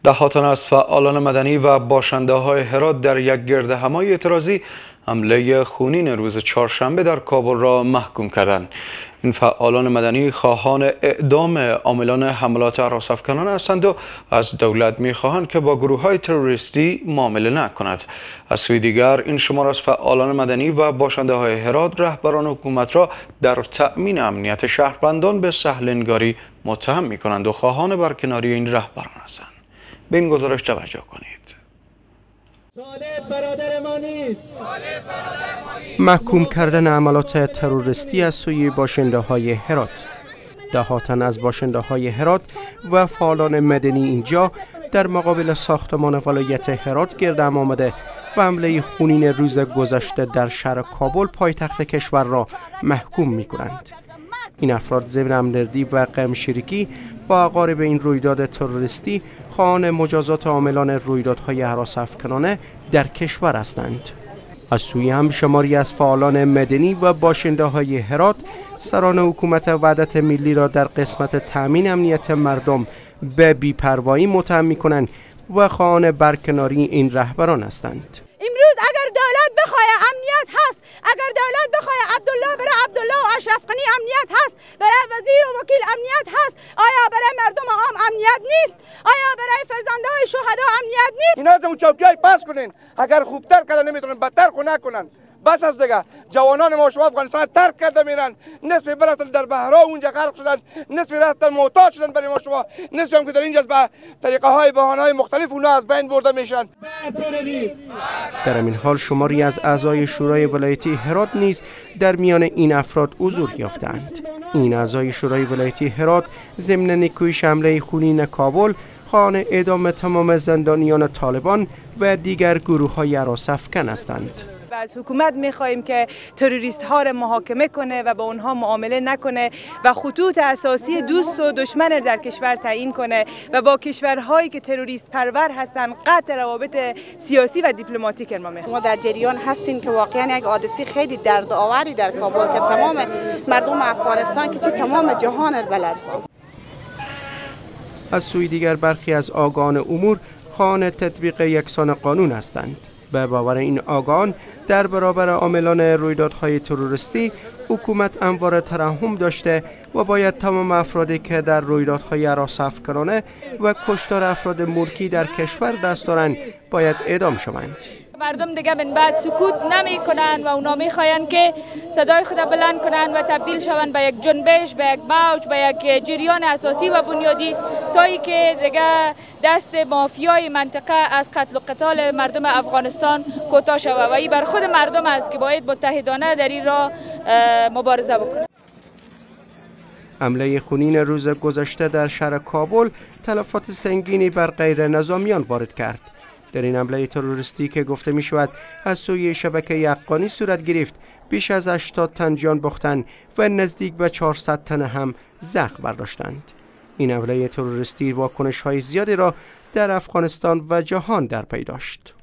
دهات تن از فعالان مدنی و باشنده‌های هرات در یک گردهمایی اعتراضی حمله خونین روز چهارشنبه در کابل را محکوم کردند. این فعالان مدنی خواهان اعدام عاملان حملات هراس‌افکنانه هستند و از دولت می‌خواهند که با گروه‌های تروریستی معامله نکند. از سوی دیگر این شمار از فعالان مدنی و باشنده‌های هرات رهبران حکومت را در تأمین امنیت شهروندان به سهل‌نگاری متهم می‌کنند و خواهان برکناری این رهبران هستند. به این گزارش توجه کنید. محکوم کردن عملات تروریستی از سوی باشنده‌های هرات. دهات تن از باشنده‌های هرات و فعالان مدنی اینجا در مقابل ساختمان ولایت هرات گردهم آمده و حمله خونین روز گذشته در شهر کابل پایتخت کشور را محکوم می‌کنند. این افراد ضمن همدردی و غم‌شریکی با عقارب این رویداد تروریستی خواهان مجازات عاملان رویدادهای هراس‌افکنانه در کشور هستند. از سوی هم شماری از فعالان مدنی و باشنده‌های هرات سران حکومت وحدت ملی را در قسمت تأمین امنیت مردم به بی‌پروایی متهم می‌کنند و خواهان برکناری این رهبران هستند. امروز اگر دولت بخواد امنیت هست، اگر دولت بخواد عبدالله برای عبدالله و اشرف غنی امنیت هست، برای وزیر و وکیل امنیت هست، آیا برای مردم عام امنیت نیست؟ آیا برای فرزندان شهدا امنیت نیست؟ اینا از اون چوکیای پاس کنین. اگر خوبتر کردن نمیتونن بدتر کنن. بس از دیگه جوانان ما شما افغانستان ترک کرده میرن، نصف برفتن در بحرا اونجا غرق شدن، نصف رفتن محتاج شدن برای ما شما، نصف هم که در اینجا به طریقه های بهانه های مختلف اونا از بین برده میشن. در این حال شماری از اعضای شورای ولایتی هرات نیز در میان این افراد حضور یافتند. این اعضای شورای ولایتی هرات ضمن نیکویش حمله خونین کابل خواهان اعدام تمام زندانیان طالبان و دیگر گروه‌های هراس‌افکن هستند. از حکومت می‌خواهیم که تروریست ها را محاکمه کنه و با اونها معامله نکنه و خطوط اساسی دوست و دشمن در کشور تعیین کنه و با کشورهایی که تروریست پرور هستند قطع روابط سیاسی و دیپلماتیک ما می‌خواهیم. ما در جریان هستیم که واقعا یک حادثه خیلی دردآوری در کابل که تمام مردم افغانستان که چه تمام جهان را بلرزاند. از سوی دیگر برخی از آگاهان امور خواهان تطبیق یکسان قانون هستند. به باور این آگاهان در برابر عاملان رویدادهای تروریستی حکومت اموار ترحم داشته و باید تمام افرادی که در رویدادهای هراس‌افکنانه و کشتار افراد ملکی در کشور دست دارند باید اعدام شوند. مردم دیگه من بعد سکوت نمی کنند و اونا می خواهند که صدای خود بلند کنند و تبدیل شوند به یک جنبش، به یک موج، به یک جریان اساسی و بنیادی تایی که دیگه دست مافیای منطقه از قتل و قتال مردم افغانستان کوتاه شود و این بر خود مردم است که باید متحدانه در این راه مبارزه بکنند. حمله خونین روز گذشته در شهر کابل تلفات سنگینی بر غیر نظامیان وارد کرد. در این حمله تروریستی که گفته می شود از سوی شبکه افغانی صورت گرفت، بیش از 80 تن جان باختند و نزدیک به 400 تن هم زخم برداشتند. این حمله تروریستی واکنش‌های زیادی را در افغانستان و جهان در پی داشت.